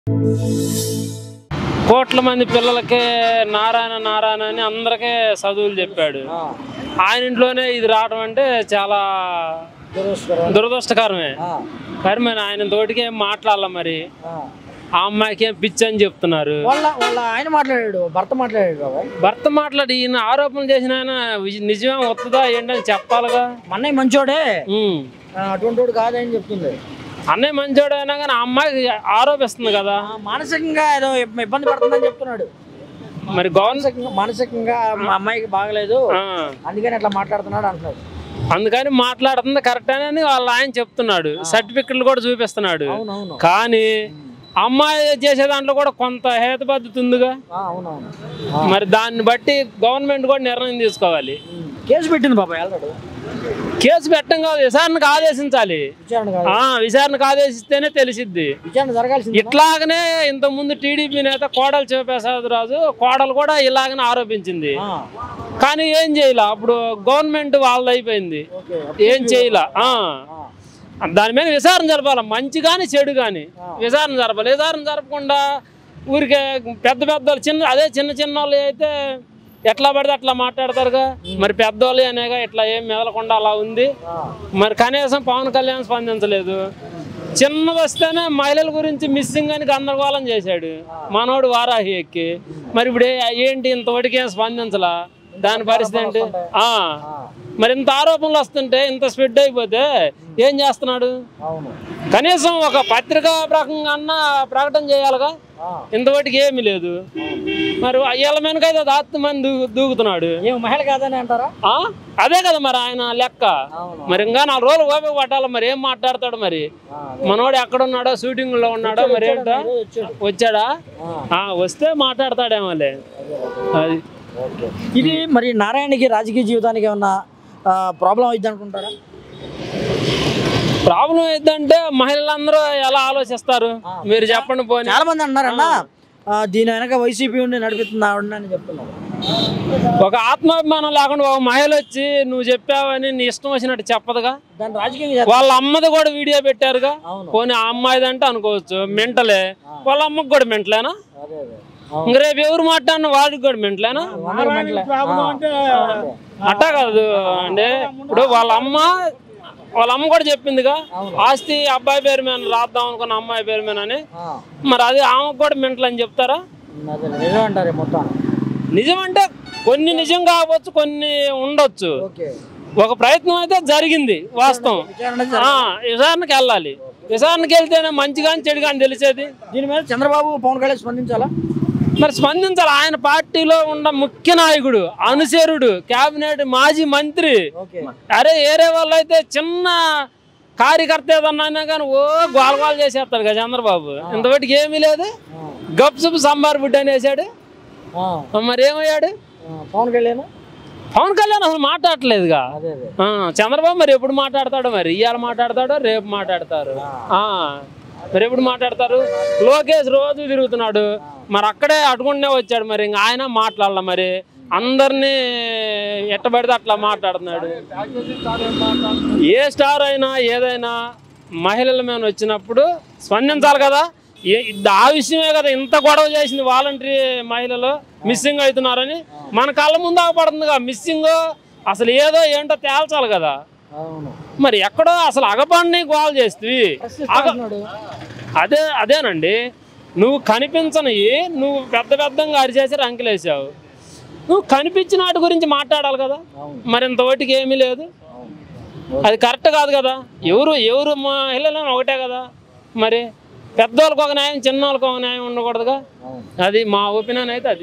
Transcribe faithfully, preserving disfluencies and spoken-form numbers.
కోట్ల మంది పిల్లలకి నారాయణ నారాయణ అని అందరికీ చదువులు చెప్పాడు. ఆయన ఇంట్లోనే ఇది రావడం అంటే చాలా దురదృష్టకరమే. మరి మరి ఆయన తోటికి ఏం మాట్లాడాల, మరి ఆ అమ్మాయికి ఏం పిచ్చి అని చెప్తున్నారు. ఆయన మాట్లాడాడు, భర్త మాట్లాడాడు. భర్త మాట్లాడి ఈయన ఆరోపణలు చేసిన ఆయన నిజమే వస్తుందా ఏంటని చెప్పాలిగా. అన్నయ్య మంచోడే, అటువంటి కాదని చెప్తుంది. అన్నయ్య మంచోడు అయినా కానీ ఆ అమ్మాయి ఆరోపిస్తుంది కదా, మానసికంగా ఏదో ఇబ్బంది పడుతుందని చెప్తున్నాడు. మరి గవర్నమెంట్ మానసికంగా మా అమ్మాయికి బాగలేదు, అందుకని అట్లా మాట్లాడుతున్నాడు అంటున్నాడు. అందుకని మాట్లాడుతుంది కరెక్ట్ అని వాళ్ళ ఆయన చెప్తున్నాడు. సర్టిఫికెట్లు కూడా చూపిస్తున్నాడు. కానీ అమ్మాయి చేసే దాంట్లో కూడా కొంత హేతుబద్ధత ఉందిగా. మరి దాన్ని బట్టి గవర్నమెంట్ కూడా నిర్ణయం తీసుకోవాలి. కేసు పెట్టింది బాబా, కేసు పెట్టం కాదు, విచారణకు ఆదేశించాలి. విచారణకు ఆదేశిస్తేనే తెలిసిద్ది. ఇట్లాగనే ఇంత ముందు టీడీపీ నేత కోడలు శివప్రసాదరాజు కోడలు కూడా ఇలాగనే ఆరోపించింది. కానీ ఏం చేయలే, అప్పుడు గవర్నమెంట్ వాళ్ళది అయిపోయింది, ఏం చేయలే. దాని మీద విచారణ జరపాలి, మంచి కానీ చెడు కానీ విచారణ జరపాలి. విచారణ జరపకుండా ఊరికే పెద్ద పెద్దలు చిన్న అదే చిన్న చిన్న వాళ్ళు అయితే ఎట్లా పడితే అట్లా మాట్లాడతారుగా. మరి పెద్దోళ్ళు అనేగా ఇట్లా ఏం మెదలకుండా అలా ఉంది. మరి కనీసం పవన్ కళ్యాణ్ స్పందించలేదు. చిన్నది వస్తేనే మహిళల గురించి మిస్సింగ్ అని గందరగోళం చేశాడు మనోడు వారాహి ఎక్కి. మరి ఇప్పుడు ఏంటి ఇంతవరకు ఏం స్పందించలా, దాని పరిస్థితి ఏంటి? మరి ఇంత ఆరోపణలు వస్తుంటే ఇంత స్ప్రెడ్ అయిపోతే ఏం చేస్తున్నాడు? కనీసం ఒక పత్రికా ప్రకంగా అన్నా ప్రకటన చేయాలిగా. ఇంతవరకు ఏమీ లేదు. మరి వీళ్ళ వెనకైతే దాత్తి మంది దూకుతున్నాడు. మహిళ కాదని అంటారా? అదే కదా మరి ఆయన లెక్క. మరి ఇంకా నాలుగు రోజులు ఓపిక పట్టాలి. మరి ఏం మాట్లాడతాడు? మరి మనోడు ఎక్కడున్నాడో, షూటింగ్ లో ఉన్నాడో, మరి ఏంటో వచ్చాడా? వస్తే మాట్లాడతాడేమోలే. అది ఇది మరి నారాయణకి రాజకీయ జీవితానికి ఏమన్నా ప్రాబ్లం అవుద్ది అనుకుంటారా? ప్రాబ్లం ఏంటంటే మహిళలందరూ ఎలా ఆలోచిస్తారు మీరు చెప్పండి. పోనీ చాలా మంది అన్నారన్నా దీని వెనక వైసీపీ ఉండి నడిపిస్తుంది ఆవిడ అని చెప్తున్నారు. ఒక ఆత్మాభిమానం లేకుండా ఒక మహిళ వచ్చి నువ్వు చెప్పావని నీ ఇష్టం వచ్చినట్టు చెప్పదుగా. వాళ్ళ అమ్మది కూడా వీడియో పెట్టారుగా. పోనీ ఆ అమ్మాయిది అంటే అనుకోవచ్చు మెంటలే, వాళ్ళ అమ్మకి కూడా మెంటలేనా? ఇంక రేపు ఎవరు మాట్లాడిన వాడికి కూడా మెంటలేనా? అట్టా కాదు అంటే ఇప్పుడు వాళ్ళ అమ్మ వాళ్ళ అమ్మ కూడా చెప్పిందిగా, ఆస్తి అబ్బాయి పేరు మీద రాద్దాం అనుకున్న అమ్మాయి పేరు మీద అని. మరి అది ఆమెకు కూడా మెంటల్ అని చెప్తారా? నిజం అంటే కొన్ని నిజం కావచ్చు, కొన్ని ఉండొచ్చు. ఒక ప్రయత్నం అయితే జరిగింది వాస్తవం. విచారణకి వెళ్ళాలి. విచారణకి వెళ్తేనే మంచి కానీ చెడు కానీ తెలిసేది. దీని మీద చంద్రబాబు పవన్ కళ్యాణ్ స్పందించాలా? మరి స్పందించాలి. ఆయన పార్టీలో ఉన్న ముఖ్య నాయకుడు, అనుచరుడు, కేబినెట్ మాజీ మంత్రి. అరే ఏరే వాళ్ళు అయితే చిన్న కార్యకర్త ఏదన్నా కానీ ఓ గోలగోలు చేసేస్తాడు కదా చంద్రబాబు. ఇంతవరకు ఏమీ లేదు, గప్సుపు సంబార్ బుడ్డ అనేసాడు. మరి ఏమయ్యాడు పవన్ కళ్యాణ్? పవన్ కళ్యాణ్ అసలు మాట్లాడట్లేదుగా. చంద్రబాబు మరి ఎప్పుడు మాట్లాడతాడో, మరి ఇవాళ మాట్లాడతాడో రేపు మాట్లాడతారు. మరి ఎప్పుడు మాట్లాడతారు? లోకేష్ రోజు తిరుగుతున్నాడు, మరి అక్కడే అటుకుండే వచ్చాడు. మరి ఇంకా ఆయన మాట్లాడాల, మరి అందరినీ ఎట్టబడితే అట్లా మాట్లాడుతున్నాడు. ఏ స్టార్ అయినా ఏదైనా మహిళల మీద వచ్చినప్పుడు స్పందించాలి కదా. ఆ విషయమే కదా ఇంత గొడవ చేసింది. వాలంటరీ మహిళలు మిస్సింగ్ అవుతున్నారని మన కళ్ళ ముందు ఆగపడుతుందిగా. మిస్సింగ్ అసలు ఏదో ఏంటో తేల్చాలి కదా. మరి ఎక్కడో అసలు అగపడిని గోల్ చేస్తే అదే అదేనండి. నువ్వు కనిపించని నువ్వు పెద్ద పెద్దంగా అరిచేసి రంకెలేసావు. నువ్వు కనిపించిన వాటి గురించి మాట్లాడాలి కదా. మరి ఇంతవరకు ఏమీ లేదు, అది కరెక్ట్ కాదు కదా. ఎవరు ఎవరు మహిళలను ఒకటే కదా. మరి పెద్దవాళ్ళకి ఒక న్యాయం, చిన్న వాళ్ళకి ఒక న్యాయం ఉండకూడదుగా. అది మా ఒపీనియన్ అయితే అది.